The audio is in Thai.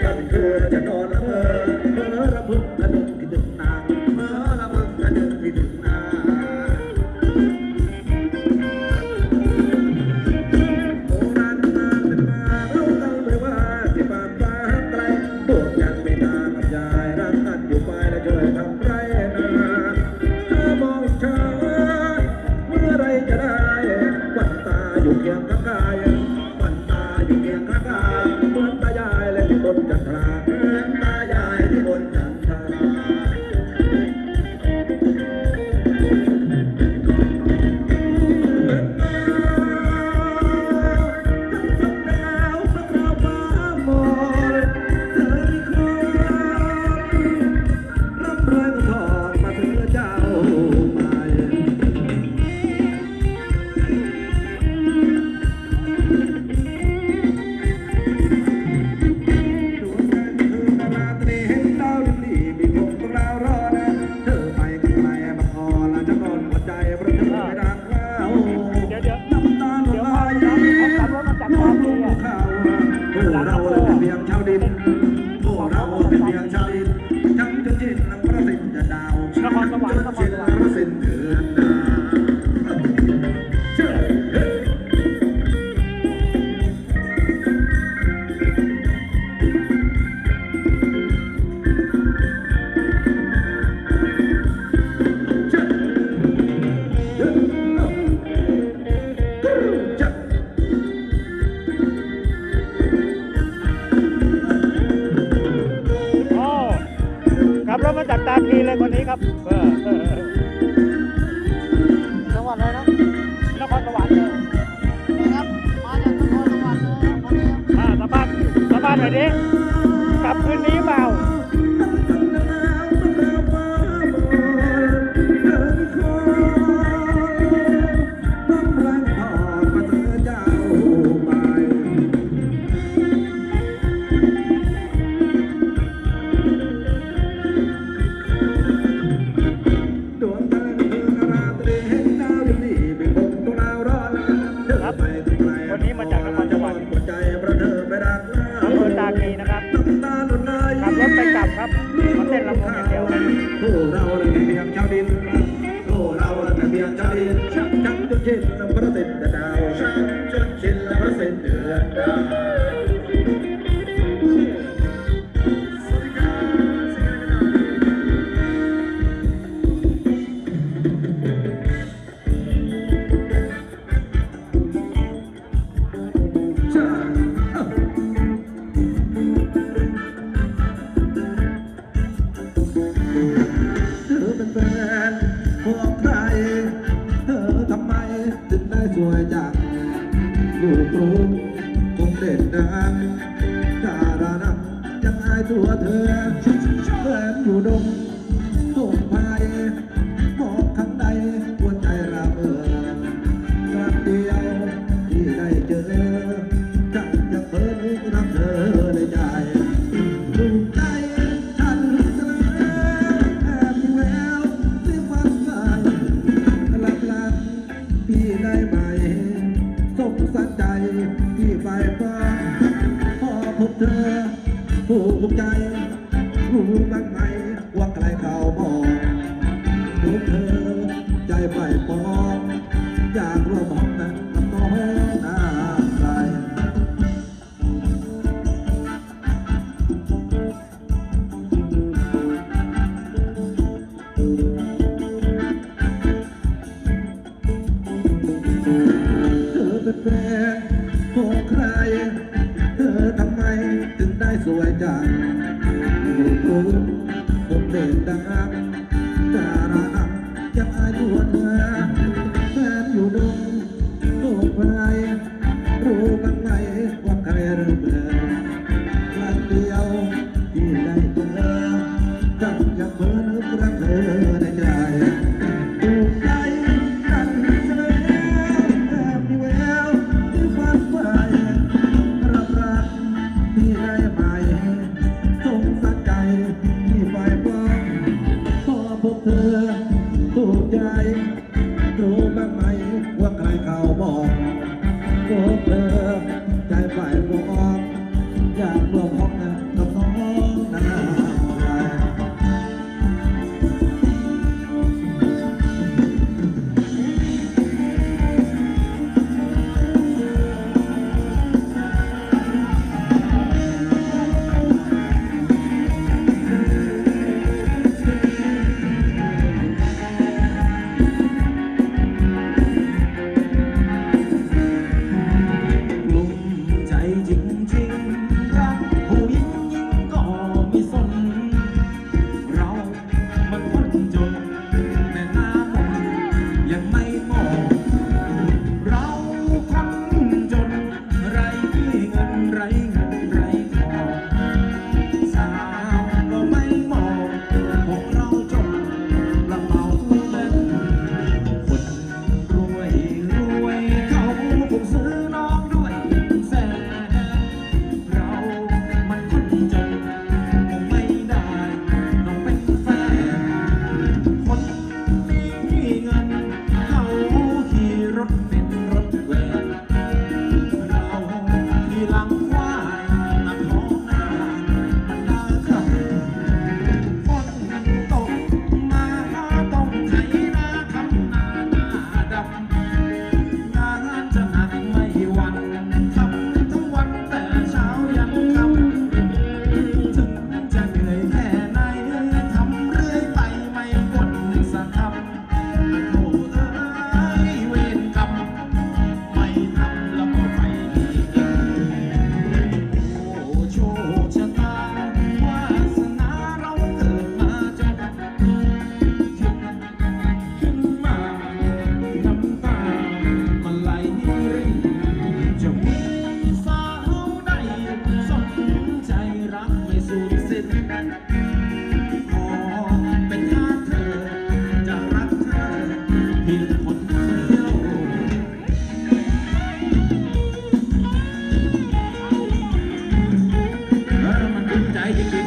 กันคืนจะนอนละเมอระพึกกระดึงที่ดึงนางเมอระพึกกระดึงที่ดึงนางโบราณมาเป็นมาเราตั้งไปว่าที่บ้านฟ้าไกลดวงจันทร์ไม่นานกับยายรักกันอยู่ไปแล้วช่วยทำไรนาเธอมองฉันเมื่อไรจะได้วันตาอยู่เคียงข้างกายวันตาอยู่เคียงข้างกายเหมือนตายายและที่บนจันทราเหมือนตายายที่บนจันทราเรามาจากตาคีเลยคนนี้ครับจังหวัดอะไรนะนครสวรรค์เลยนะครับมาจากนครสวรรค์เลยคนนี้สภาพหน่อยดิกลับคืนนี้เปล่าวันนี้มาจากนครสวรรค์อำเภอตาคีนะครับขับรถไปกลับครับมาเต้นลำวงอย่างเดียวพวกเราเลยเพียงชาวดินพวกเราเลยเพียงชาวดินชักจนชินพระสิทธิ์ดาวชักจนชินพระสิทธิ์เดือดดาวสวยจังลูกลูกคงเด่นดังดารานักยังอายตัวเธอแฟนอยู่ดงตกภายมองข้างในหัวใจระเบิดครั้งเดียวที่ได้เจอจังจะเพิ่มรักเธอในใจถูกใจฉันเสนอแอบมีแววที่ฝันใฝ่หลับพี่ได้ไหมสมสัจใจที่ไปฟ้าพอพบเธอผูกใจรู้บ้างไหมว่าใครเขาบอกพบเธอใจไปปองอยากร่วมห้องนั้นกับน้องหน้าใครเป็นแฟนของใครเธอทำไมถึงได้สวยจังลูกรู้ผมเด่นดังดารานักยังอายตัวเธอแฟนอยู่ดงโลกใครรู้บ้างไหมว่าใครเริ่มเบื่อครั้งเดียวที่ได้เจอจังจะเพิ่มรักเธอในใจถูกใจกันเสนอแอบมีแววที่ฝันใฝ่รับรักที่ได้ไหมสงสัยใจที่ไฟฟ้าพอพบเธอถูกใจรู้บ้างไหมว่าใครเขาบอกพบเธอใจไฟฟ้าอยากร่วมห้องนะกับน้องจริง